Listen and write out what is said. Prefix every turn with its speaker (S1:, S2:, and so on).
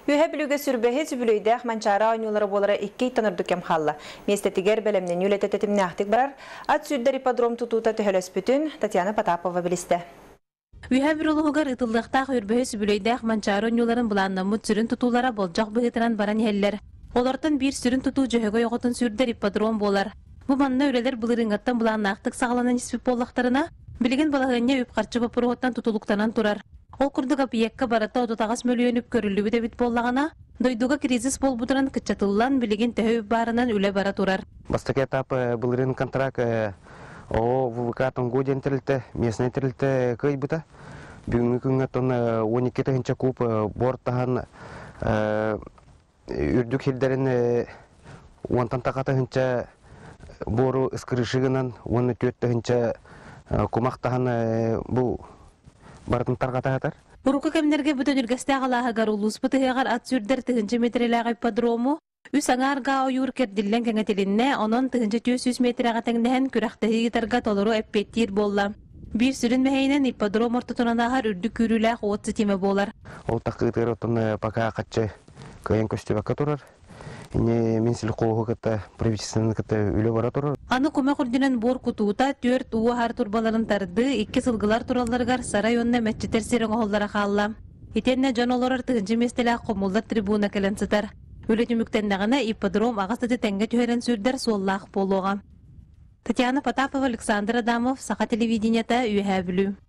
S1: Ühe bilüge sürbehe sübülüydek mançara oynuları bolara iki tanırdık emxalla. Mestetiger belemden yületetetimne ahtik barar. At sürdер ipodrom tututa tühelös bütün Tatiana Patapova biliste.
S2: Ühe viroloğugar ıtıllıqtaq ürbehe sübülüydek mançara oynuların bulanlamut sürün tutulara bolcaq bıhıtıran baran yeller. Olardan bir sürün tutu cöhöge yoğutun sürdер ipodrom bolar. Bu manna öreler bılırıngattan bulanaqtık sağlanan ispip bollaqtarına bilgin balağınya üpqarçı vapurottan tutuluktanan turar. Ol kurduga piyekka barata odotağas mölüyönüp körüllübü de bit bollağına, doyduga krizis bol buduran kıçatıllan bilgin tehöv barынан üle bara turar.
S3: Бастаки этап былырын контракт о ВВК Тонгуден тирилте, местный тирилте кыйбыта. Бүгүнкү күнгө тон 12 тыгынча куб борттахан үрдүк хилдерин онтан такатыгынча бору ыскырышыгынан 14 тыгынча кумактахан бу бартын таргататар.
S2: Урука кемнерге бүтөн үргесте агалаһагар улус бытыгар ат сүрдер тыгынча метрелеге подрому үс аңарга оюр кердиллен кеңетилинне онон тыгынча 400 метрага теңнехен күрәхтәһи гитарга толору эппеттир болла. Bir sürün meheynen ipodrom ortatonanahar ürdük kürülək oğutsu teme bolar.
S3: Ол тақытыр отын пока қатчы көйен көстебәкка тұрар. Ине менсіл қолғы кітті правительственный кітті үлі бара тұрар.
S2: Аны көмә құрдинен бор кутуыта 4 уы хар турбаларын тарды, 2 сылғылар тураларғар сарайонна мәтчетер серің оғылдара қалла. Итенне жан оларар тығынжы местелі қомулдар трибуна кәлін сытар. Өлі түміктендіғіне ипподром ағастады тәңге түйерен сүрдер соллақ болуға. Татьяна Потапова, Александр Адамов, Саха телевидениета, Үйәбілу.